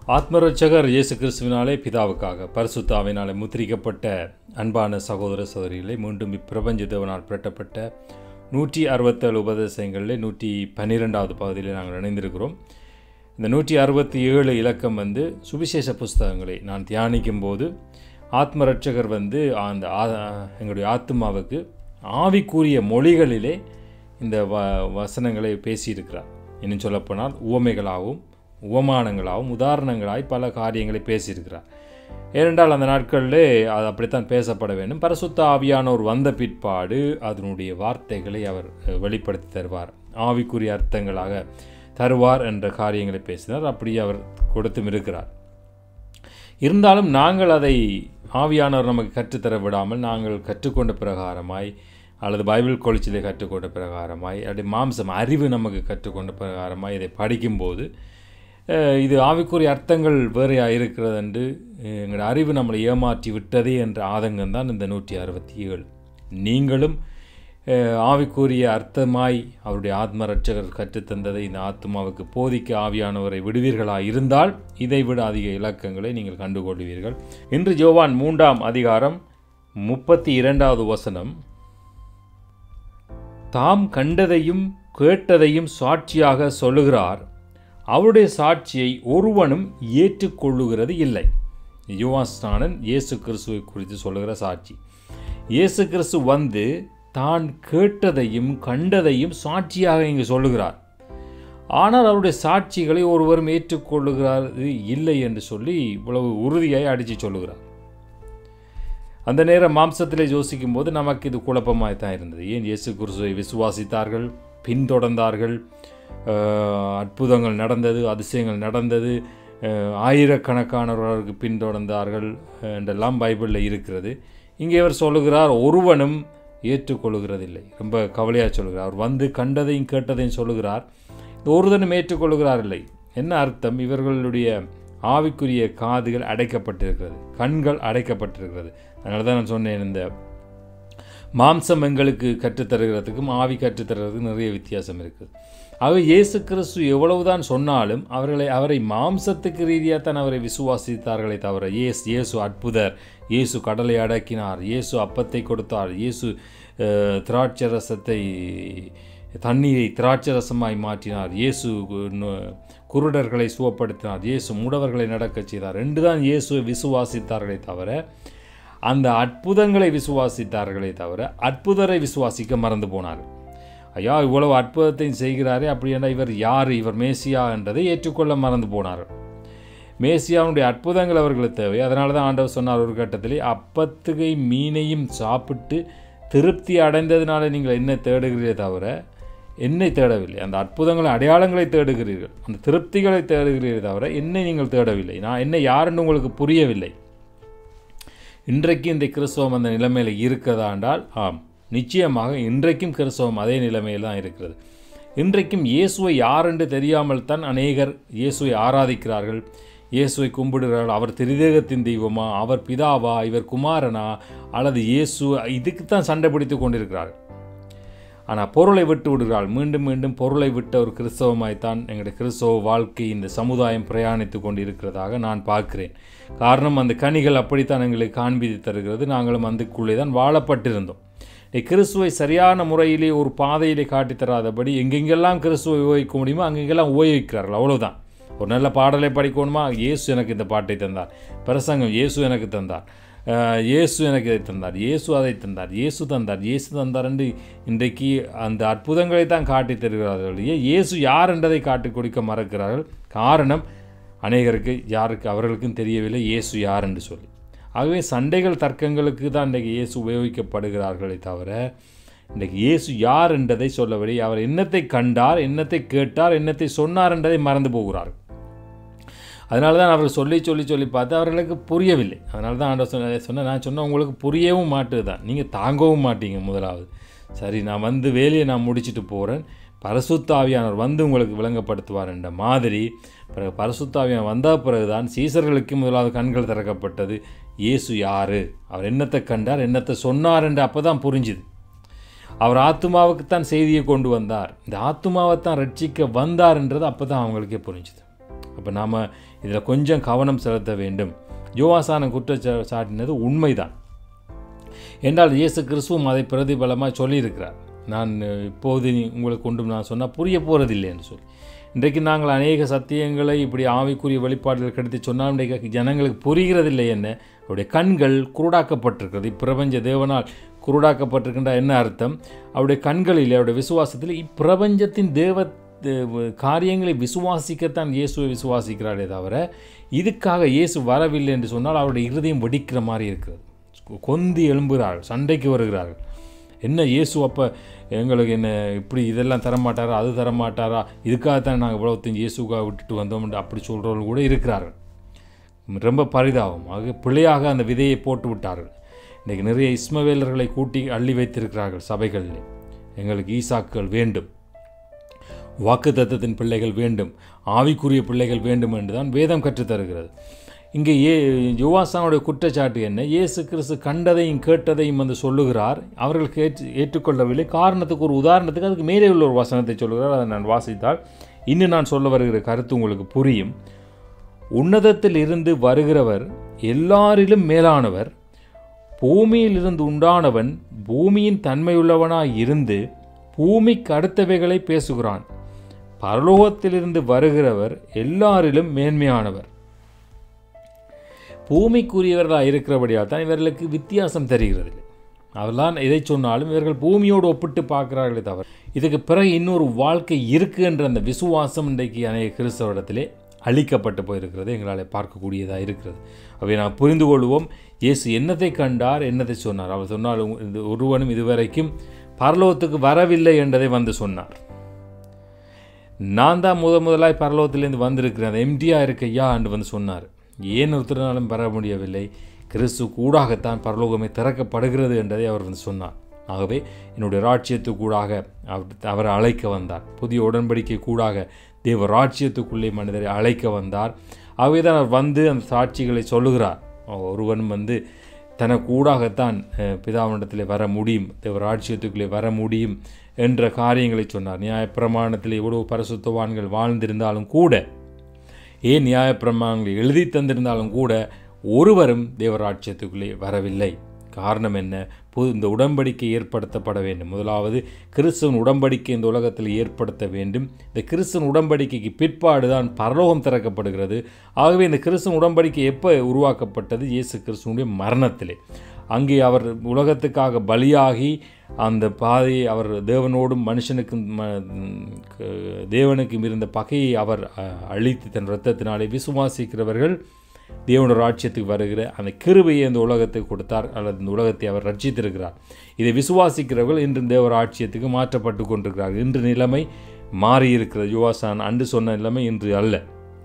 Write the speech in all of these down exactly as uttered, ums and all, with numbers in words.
ஆத்மரட்சகர் இயேசு கிறிஸ்துவினாலே பிதாவுக்காக பரிசுத்த ஆவியினாலே முத்திரிக்கப்பட்ட அன்பான சகோதர சகோதரிகளை மீண்டும் இப்பிரபஞ்ச தேவனால் புரட்டப்பட்ட நூற்றி அறுபத்தேழு உபதேசங்களில் நூற்றி பன்னிரெண்டாவது பகுதியில் நாங்கள் இணைந்திருக்கிறோம். இந்த நூற்றி அறுபத்தி ஏழு இலக்கம் வந்து சுவிசேஷ புஸ்தகங்களை நான் தியானிக்கும் போது ஆத்மரட்சகர் வந்து அந்த எங்களுடைய ஆத்மாவுக்கு ஆவிக்குரிய மொழிகளிலே இந்த வ வசனங்களை பேசியிருக்கிறார். இன்னும் சொல்லப்போனால் உவமைகளாகவும் உவமானங்களாகவும் உதாரணங்களாய் பல காரியங்களை பேசியிருக்கிறார். ஏனென்றால் அந்த நாட்களிலே அது அப்படித்தான் பேசப்பட வேண்டும். பரிசுத்த ஆவியானோர் வந்த பிற்பாடு அதனுடைய வார்த்தைகளை அவர் வெளிப்படுத்தி தருவார், ஆவிக்குரிய அர்த்தங்களாக தருவார் என்ற காரியங்களை பேசினார். அப்படி அவர் கொடுத்தும் இருக்கிறார். இருந்தாலும் நாங்கள் அதை ஆவியானவர் நமக்கு கற்றுத்தர விடாமல் நாங்கள் கற்றுக்கொண்ட பிரகாரமாய் அல்லது பைபிள் கொலிச்சிலே கற்றுக்கொண்ட பிரகாரமாய் அப்படி மாம்சம் அறிவு நமக்கு கற்றுக்கொண்ட பிரகாரமாய் இதை படிக்கும்போது இது ஆவிக்குரிய அர்த்தங்கள் வேறையாக இருக்கிறது என்று எங்களோட அறிவு நம்மளை ஏமாற்றி விட்டதே என்ற ஆதங்கம்தான் இந்த நூற்றி அறுபத்தி ஏழு. நீங்களும் ஆவிக்குரிய அர்த்தமாய் அவருடைய ஆத்ம ரட்சகர் கற்றுத்தந்ததை இந்த ஆத்மாவுக்கு போதிக்க ஆவியானவரை விடுவீர்களாக இருந்தால் இதைவிட அதிக இலக்கங்களை நீங்கள் கண்டுகொள்வீர்கள். இன்று யோவான் மூன்றாம் அதிகாரம் முப்பத்தி இரண்டாவது வசனம், தாம் கண்டதையும் கேட்டதையும் சாட்சியாக சொல்லுகிறார், அவருடைய சாட்சியை ஒருவனும் ஏற்றுக்கொள்ளுகிறது இல்லை. யோவான் ஸ்நானன் இயேசு கிறிஸ்துவை குறித்து சொல்லுகிற சாட்சி. இயேசு கிறிஸ்து வந்து தான் கேட்டதையும் கண்டதையும் சாட்சியாக இங்கு சொல்லுகிறார். ஆனால் அவருடைய சாட்சிகளை ஒருவரும் ஏற்றுக்கொள்ளுகிறது இல்லை என்று சொல்லி இவ்வளவு உறுதியாய் அடித்து சொல்லுகிறார். அந்த நேரம் மாம்சத்திலே யோசிக்கும் போது நமக்கு இது குழப்பமாக தான் இருந்தது. ஏன் இயேசு கிறிஸ்துவை விசுவாசித்தார்கள், பின்தொடர்ந்தார்கள், அற்புதங்கள் நடந்தது, அதிசயங்கள் நடந்தது, ஆயிரக்கணக்கானவர்களுக்கு பின்தொடர்ந்தார்கள் என்றெல்லாம் பைபிளில் இருக்கிறது. இங்கே அவர் சொல்லுகிறார் ஒருவனும் ஏற்றுக்கொள்ளுகிறதில்லை. ரொம்ப கவலையாக சொல்லுகிறார். அவர் வந்து கண்டதையும் கேட்டதையும் சொல்லுகிறார், ஒருவனும் ஏற்றுக்கொள்ளுகிறார் இல்லை. என்ன அர்த்தம்? இவர்களுடைய ஆவிக்குரிய காதுகள் அடைக்கப்பட்டிருக்கிறது, கண்கள் அடைக்கப்பட்டிருக்கிறது. அதனால தான் நான் சொன்னேன், இந்த மாம்சம் எங்களுக்கு கற்றுத்தருகிறதுக்கும் ஆவி கற்றுத்தருகிறதுக்கும் நிறைய வித்தியாசம் இருக்குது. ஆகவே இயேசு கிறிஸ்து எவ்வளவுதான் சொன்னாலும் அவர்களை அவரை மாம்சத்துக்கு ரீதியாக தான் அவரை விசுவாசித்தார்களே தவிர, இயேசு இயேசு அற்புதர், இயேசு கடலை அடக்கினார், இயேசு அப்பத்தை கொடுத்தார், இயேசு திராட்சரசத்தை தண்ணீரை திராட்சரசமாய் மாற்றினார், இயேசு குருடர்களை சுகப்படுத்தினார், இயேசு மூடவர்களை நடக்கச் செய்தார் என்று தான் இயேசுவை விசுவாசித்தார்களே தவிர, அந்த அற்புதங்களை விசுவாசித்தார்களே தவிர அற்புதரை விசுவாசிக்க மறந்து போனார்கள். ஐயா இவ்வளவு அற்புதத்தையும் செய்கிறாரே, அப்படி என்றால் இவர் யார், இவர் மேசியா என்றதை ஏற்றுக்கொள்ள மறந்து போனார்கள். மேசியாவுடைய அற்புதங்கள் அவர்களுக்கு தேவை. அதனால தான் ஆண்டவர் சொன்னார் ஒரு கட்டத்திலே, அப்பத்துகை மீனையும் சாப்பிட்டு திருப்தி அடைந்ததினால நீங்கள் என்ன தேடுகிறீர்களே தவிர என்னை தேடவில்லை. அந்த அற்புதங்களை அடையாளங்களை தேடுகிறீர்கள், அந்த திருப்திகளை தேடுகிறீர்களே தவிர என்னை நீங்கள் தேடவில்லை. நான் என்ன யாருன்னு உங்களுக்கு புரியவில்லை. இன்றைக்கு இந்த கிறிஸ்தவம் அந்த நிலைமையில் இருக்கிறதா என்றால் ஆம், நிச்சயமாக இன்றைக்கும் கிறிஸ்தவம் அதே நிலைமையில் தான் இருக்கிறது. இன்றைக்கும் இயேசுவை யார் என்று தெரியாமல் தான் அநேகர் இயேசுவை ஆராதிக்கிறார்கள், இயேசுவை கும்பிடுகிறார்கள். அவர் திரிதேகத்தின் தெய்வமா, அவர் பிதாவா, இவர் குமாரனா, அல்லது இயேசு, இதுக்கு தான் சண்டை பிடித்து கொண்டிருக்கிறார்கள். ஆனால் பொருளை விட்டு விடுகிறாள். மீண்டும் மீண்டும் பொருளை விட்ட ஒரு கிறிஸ்தவமாய்த்தான் எங்களுடைய கிறிஸ்தவ வாழ்க்கை இந்த சமுதாயம் பிரயாணித்து கொண்டு இருக்கிறதாக நான் பார்க்கிறேன். காரணம், அந்த கனிகள் அப்படித்தான் எங்களுக்கு காண்பித்து தருகிறது. நாங்களும் அதுக்குள்ளே தான் வாழப்பட்டிருந்தோம். கிறிஸ்துவை சரியான முறையிலே ஒரு பாதையிலே காட்டித்தராதபடி எங்கெங்கெல்லாம் கிறிஸ்துவை உபயோகிக்க முடியுமோ அங்கெங்கெல்லாம் உபயோகிக்கிறார்கள். அவ்வளோதான். ஒரு நல்ல பாடலை படிக்கணுமா, இயேசு எனக்கு இந்த பாட்டை தந்தார். பிரசங்கம், இயேசு எனக்கு தந்தார், இயேசு எனக்கு இதை தந்தார், இயேசு அதை தந்தார், இயேசு தந்தார், இயேசு தந்தார் என்று இன்றைக்கு அந்த அற்புதங்களை தான் காட்டி தருகிறார்கள். இயேசு யார் என்றதை காட்டி கொடுக்க மறக்கிறார்கள். காரணம், அநேகருக்கு யாருக்கு அவர்களுக்கும் தெரியவில்லை இயேசு யார் என்று சொல்லி. ஆகவே சண்டைகள் தர்க்கங்களுக்கு தான் இன்றைக்கு இயேசு உபயோகிக்கப்படுகிறார்களே தவிர இன்றைக்கு இயேசு யார் என்றதை சொல்லவில்லை. அவர் என்னத்தை கண்டார், என்னத்தை கேட்டார், என்னத்தை சொன்னார் என்றதை மறந்து போகிறார்கள். அதனால தான் அவர்கள் சொல்லி சொல்லி சொல்லி பார்த்து அவர்களுக்கு புரியவில்லை. அதனால தான் ஆண்டவர் சொன்ன சொன்ன நான் சொன்ன உங்களுக்கு புரியவும் மாட்டுது தான், நீங்கள் தாங்கவும் மாட்டீங்க. முதலாவது சரி, நான் வந்து வேலையை நான் முடிச்சுட்டு போகிறேன், பரிசுத்த ஆவியானவர் வந்து உங்களுக்கு விளங்கப்படுத்துவார் என்ற மாதிரி பிறகு பரிசுத்த ஆவியானவர் வந்த பிறகுதான் சீசர்களுக்கு முதலாவது கண்கள் திறக்கப்பட்டது. இயேசு யார், அவர் என்னத்தை கண்டார், என்னத்தை சொன்னார் என்று அப்போ தான் புரிஞ்சுது. அவர் ஆத்துமாவுக்குத்தான் செய்தியை கொண்டு வந்தார், இந்த ஆத்துமாவைத்தான் ரட்சிக்க வந்தார் என்றது அப்போ தான் அவங்களுக்கே புரிஞ்சுது. அப்போ நாம் இதில் கொஞ்சம் கவனம் செலுத்த வேண்டும். யோவாசானம் குற்றம் சாட்டினது உண்மைதான் என்றால் இயேசு கிறிஸ்துவும் அதை பிரதிபலமாக சொல்லியிருக்கிறார். நான் இப்போது உங்களுக்கு கொண்டு நான் சொன்னால் புரிய போகிறதில்லை என்று சொல்லி. இன்றைக்கு நாங்கள் அநேக சத்தியங்களை இப்படி ஆவிக்குரிய வெளிப்பாடுகள் கிடைத்து சொன்னால் இன்றைக்கு ஜனங்களுக்கு புரிகிறதில்லை. என்ன அவருடைய கண்கள் குருடாக்கப்பட்டிருக்கிறது. இப்பிரபஞ்ச தேவனால் குருடாக்கப்பட்டிருக்கின்ற என்ன அர்த்தம்? அவருடைய கண்களில் அவருடைய விசுவாசத்தில் இப்பிரபஞ்சத்தின் தேவ காரியங்களை விசுவாசிக்கத்தான் இயேசுவை விசுவாசிக்கிறாரே தவிர இதுக்காக இயேசு வரவில்லை என்று சொன்னால் அவருடைய இருதயம் வெடிக்கிற மாதிரி இருக்கிறது. கொந்தி எழும்புகிறார்கள், சண்டைக்கு வருகிறார்கள். என்ன இயேசு அப்போ எங்களுக்கு என்ன இப்படி இதெல்லாம் தரமாட்டாரா, அது தரமாட்டாரா, இதுக்காகத்தான் நாங்கள் இவ்வளோத்தையும் இயேசுக்காக விட்டுட்டு வந்தோம் அப்படி சொல்கிறவர்கள் கூட இருக்கிறார்கள். ரொம்ப பரிதாபம். ஆக பிள்ளையாக அந்த விதையை போட்டு விட்டார்கள். இன்றைக்கு நிறைய இஸ்மவேலர்களை கூட்டி அள்ளி வைத்திருக்கிறார்கள் சபைகளில். எங்களுக்கு ஈசாக்குகள் வேண்டும், வாக்கு தத்தத்தின் பிள்ளைகள் வேண்டும், ஆவிக்குரிய பிள்ளைகள் வேண்டும் என்று தான் வேதம் கற்றுத்தருகிறது. இங்கே ஏ யோவாசானுடைய குற்றச்சாட்டு என்ன? இயேசு கிறிஸ்து கண்டதையும் கேட்டதையும் வந்து சொல்லுகிறார், அவர்களுக்கு ஏற்று ஏற்றுக்கொள்ளவில்லை. காரணத்துக்கு ஒரு உதாரணத்துக்கு அதுக்கு மேலே உள்ள ஒரு வசனத்தை சொல்லுகிறார். அதை நான் வாசித்தால் இன்னும் நான் சொல்ல வருகிற கருத்து உங்களுக்கு புரியும். உன்னதத்தில் இருந்து வருகிறவர் எல்லாரிலும் மேலானவர், பூமியில் இருந்து உண்டானவன் பூமியின் தன்மையுள்ளவனாய் இருந்து பூமிக்கு அடுத்தவைகளை பேசுகிறான். பரலோகத்திலிருந்து வருகிறவர் எல்லாரிலும் மேன்மையானவர். பூமிக்குரியவர்களாக இருக்கிறபடியால் தான் இவர்களுக்கு வித்தியாசம் தெரிகிறது. அவர்தான் எதை சொன்னாலும் இவர்கள் பூமியோடு ஒப்பிட்டு பார்க்கிறார்களே தவிர இதுக்கு பிறகு இன்னொரு வாழ்க்கை இருக்குது என்ற அந்த விசுவாசம் இன்றைக்கு அநேக கிறிஸ்தவரிடத்திலே அழிக்கப்பட்டு போயிருக்கிறது, எங்களால் பார்க்கக்கூடியதாக இருக்கிறது. அவை நான் புரிந்து கொள்வோம். இயேசு என்னத்தை கண்டார், என்னத்தை சொன்னார்? அவர் சொன்னால் ஒருவனும் இதுவரைக்கும் பரலோகத்துக்கு வரவில்லை என்றதை வந்து சொன்னார். நான் தான் முத முதலாய் பரலோகத்திலேருந்து வந்திருக்கிறேன், அது எம்டியாக இருக்கையா என்று வந்து சொன்னார். ஏன் ஒருத்தராலும் பெற முடியவில்லை? கிறிஸ்து கூடாகத்தான் பரலோகமே திறக்கப்படுகிறது என்றதை அவர் வந்து சொன்னார். ஆகவே என்னுடைய ராட்சியத்துக்கூடாக அவர் அவரை அழைக்க வந்தார். புதிய உடன்படிக்கை கூடாக தேவ ராட்சியத்துக்குள்ளே மனிதரை அழைக்க வந்தார். ஆகவே தான் அவர் வந்து அந்த சாட்சிகளை சொல்லுகிறார். ஒருவன் வந்து தனக்கு கூடாகத்தான் பிதாவினிடத்தில் வர முடியும், தேவ ராட்சியத்துக்குள்ளே வர முடியும் என்ற காரியங்களை சொன்னார். நியாயப்பிரமாணத்தில் எவ்வளவு பரிசுத்தவான்கள் வாழ்ந்திருந்தாலும் கூட, ஏன் நியாயப்பிரமாணங்களை எழுதி தந்திருந்தாலும் கூட ஒருவரும் தேவராட்சியத்துக்குள்ளே வரவில்லை. காரணம் என்ன? புது இந்த உடன்படிக்கை ஏற்படுத்தப்பட வேண்டும். முதலாவது கிறிஸ்துவின் உடன்படிக்கை இந்த உலகத்தில் ஏற்படுத்த வேண்டும். இந்த கிறிஸ்துவின் உடன்படிக்கைக்கு பிற்பாடு தான் பரலோகம் திறக்கப்படுகிறது. ஆகவே இந்த கிறிஸ்துவின் உடன்படிக்கை எப்போ உருவாக்கப்பட்டது? இயேசு கிறிஸ்துவனுடைய மரணத்திலே. அங்கே அவர் உலகத்துக்காக பலியாகி அந்த பாதையை அவர் தேவனோடும் மனுஷனுக்கும் தேவனுக்கும் இருந்த பகையை அவர் அழித்து தன் இரத்தத்தினாலே விசுவாசிக்கிறவர்கள் தேவனோட ராட்சியத்துக்கு வருகிற அந்த கிருபையை இந்த உலகத்துக்கு கொடுத்தார், அல்லது இந்த உலகத்தை அவர் ரட்சித்திருக்கிறார். இதை விசுவாசிக்கிறவர்கள் இன்று தேவ ராட்சியத்துக்கு மாற்றப்பட்டு கொண்டிருக்கிறார்கள். இன்று நிலைமை மாறியிருக்கிறது. யோவாசான் அன்று சொன்ன நிலைமை இன்று அல்ல.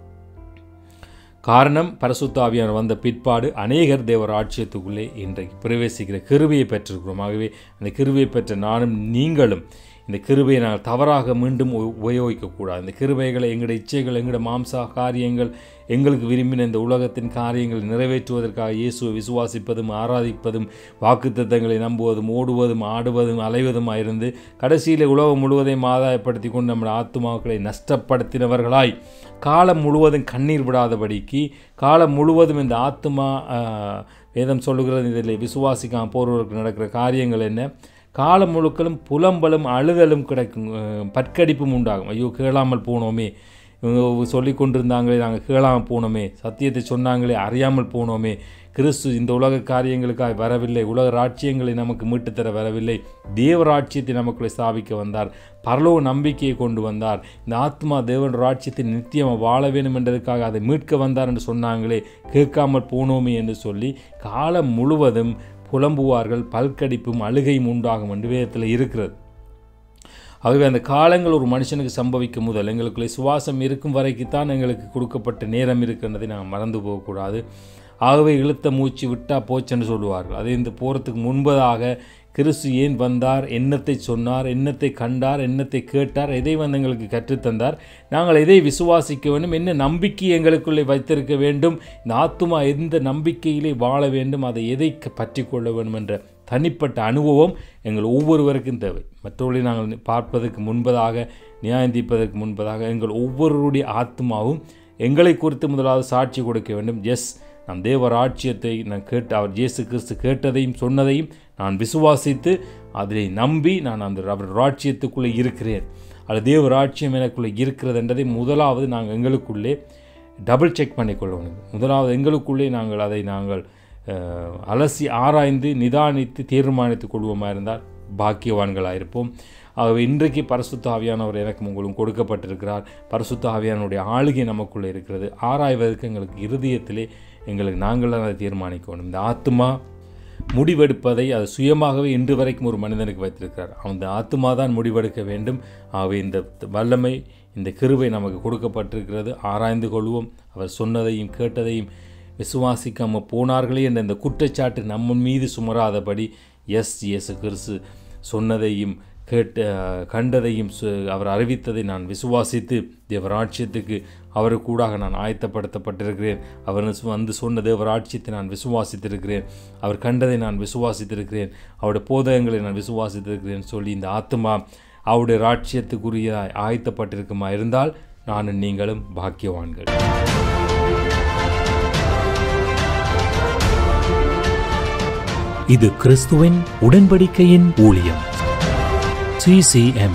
காரணம், பரிசுத்த ஆவியானவர் வந்த பிற்பாடு அநேகர் தேவ ராட்சியத்துக்குள்ளே இன்றைக்கு பிரவேசிக்கிற கிருபையை பெற்றிருக்கிறோம். ஆகவே அந்த கிருபையை பெற்ற நானும் நீங்களும் இந்த கிருபையை நாங்கள் தவறாக மீண்டும் உபயோகிக்கக்கூடாது. இந்த கிருபைகளை எங்களுடைய இச்சைகள், எங்களுடைய மாம்சா காரியங்கள், எங்களுக்கு விரும்பின இந்த உலகத்தின் காரியங்களை நிறைவேற்றுவதற்காக இயேசுவை விசுவாசிப்பதும் ஆராதிப்பதும் வாக்குத்தத்தங்களை நம்புவதும் ஓடுவதும் ஆடுவதும் அலைவதுமாக இருந்து கடைசியில் உலகம் முழுவதையும் ஆதாயப்படுத்தி கொண்டு நம்முடைய ஆத்துமாக்களை நஷ்டப்படுத்தினவர்களாய் காலம் முழுவதும் கண்ணீர் விடாதபடிக்கு, காலம் முழுவதும் இந்த ஆத்துமா வேதம் சொல்லுகிறது இதில் விசுவாசிக்காமல் போகிறவர்களுக்கு நடக்கிற காரியங்கள் என்ன? காலம் முழுக்களும் புலம்பலும் அழுதலும் கிடைக்கும், பற்கடிப்பும் உண்டாகும். ஐயோ கேளாமல் போனோமே, இவங்க சொல்லி கொண்டிருந்தாங்களே நாங்கள் கேளாமல் போனோமே, சத்தியத்தை சொன்னாங்களே அறியாமல் போனோமே, கிறிஸ்து இந்த உலக காரியங்களுக்காக வரவில்லை, உலக ராட்சியங்களை நமக்கு மீட்டுத்தர வரவில்லை, தேவ ராட்சியத்தை நமக்குள்ளே ஸ்தாபிக்க வந்தார், பரலோக நம்பிக்கையை கொண்டு வந்தார், இந்த ஆத்மா தேவன் ராட்சியத்தை நித்தியமாக வாழ வேண்டும் என்றதுக்காக அதை மீட்க வந்தார் என்று சொன்னாங்களே, கேட்காமல் போனோமே என்று சொல்லி காலம் முழுவதும் புலம்புவார்கள், பல்கடிப்பும் அழுகையும் உண்டாகும் என்று வேதத்தில் இருக்கிறது. ஆகவே அந்த காலங்கள் ஒரு மனுஷனுக்கு சம்பவிக்கும் முதல் எங்களுக்குள்ளே சுவாசம் இருக்கும் வரைக்குத்தான் எங்களுக்கு கொடுக்கப்பட்ட நேரம் இருக்கின்றதை நாங்கள் மறந்து போகக்கூடாது. ஆகவே இழுத்த மூச்சு விட்டா போச்சென்று சொல்லுவார்கள். அது இந்த போகிறதுக்கு முன்பதாக கிறிஸ்து ஏன் வந்தார், என்னத்தை சொன்னார், என்னத்தை கண்டார், என்னத்தை கேட்டார், எதை வந்து எங்களுக்கு கற்றுத்தந்தார், நாங்கள் எதை விசுவாசிக்க வேண்டும், என்ன நம்பிக்கை எங்களுக்குள்ளே வைத்திருக்க வேண்டும், இந்த ஆத்துமா எந்த நம்பிக்கையிலே வாழ வேண்டும், அதை எதை பற்றி கொள்ள வேண்டும் என்ற தனிப்பட்ட அனுபவம் எங்கள் ஒவ்வொருவருக்கும் தேவை. மற்றவர்களை நாங்கள் பார்ப்பதற்கு முன்பதாக, நியாயந்திப்பதற்கு முன்பதாக எங்கள் ஒவ்வொருவருடைய ஆத்மாவும் எங்களை குறித்து முதலாவது சாட்சி கொடுக்க வேண்டும். எஸ், நான் தேவ ராஜ்யத்தை நான் கேட்டு அவர் இயேசு கிறிஸ்து கேட்டதையும் சொன்னதையும் நான் விசுவாசித்து அதை நம்பி நான் அந்த அவர் ராஜ்யத்துக்குள்ளே இருக்கிறேன், அது தேவ ராஜ்யம் எனக்குள்ளே இருக்கிறது என்றதை முதலாவது நாங்கள் எங்களுக்குள்ளே டபுள் செக் பண்ணிக்கொள்ளணும். முதலாவது எங்களுக்குள்ளே நாங்கள் அதை நாங்கள் அலசி ஆராய்ந்து நிதானித்து தீர்மானித்து கொள்வோமா இருந்தால் பாக்கியவான்களாக இருப்போம். ஆகவே இன்றைக்கு பரிசுத்த ஆவியானவர் எனக்கு உங்களுக்கு கொடுக்கப்பட்டிருக்கிறார். பரிசுத்த ஆவியானுடைய ஆளுகை நமக்குள்ளே இருக்கிறது. ஆராய்வதற்கு எங்களுக்கு இருதயத்திலே எங்களுக்கு நாங்கள் அதை தீர்மானிக்கணும். இந்த ஆத்மா முடிவெடுப்பதை அது சுயமாகவே இன்று வரைக்கும் ஒரு மனிதனுக்கு வைத்திருக்கிறார். அந்த ஆத்மா தான் முடிவெடுக்க வேண்டும். ஆகவே இந்த வல்லமை, இந்த கிருபை நமக்கு கொடுக்கப்பட்டிருக்கிறது. ஆராய்ந்து கொள்வோம். அவர் சொன்னதையும் கேட்டதையும் விசுவாசிக்காமல் போனார்களே என்ற இந்த குற்றச்சாட்டு நம்ம மீது சுமராதபடி, எஸ், இயேசு கிறிஸ்து சொன்னதையும் கேட்ட கண்டதையும் அவர் அறிவித்ததை நான் விசுவாசித்து தேவராட்சியத்துக்கு அவருக்கூடாக நான் ஆயத்தப்படுத்தப்பட்டிருக்கிறேன். அவர் வந்து சொன்ன தேவராட்சியத்தை நான் விசுவாசித்திருக்கிறேன். அவர் கண்டதை நான் விசுவாசித்திருக்கிறேன். அவருடைய போதகங்களை நான் விசுவாசித்திருக்கிறேன் சொல்லி இந்த ஆத்மா அவருடைய ராட்சியத்துக்குரிய ஆயத்தப்பட்டிருக்குமா இருந்தால் நானும் நீங்களும் பாக்கியவான்கள். இது கிறிஸ்துவின் உடன்படிக்கையின் ஊழியம். சி சி எம்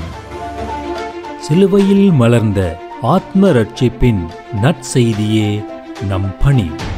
சிலுவையில் மலர்ந்த ஆத்ம ரட்சிப்பின் நற்செய்தியே நம் பணி.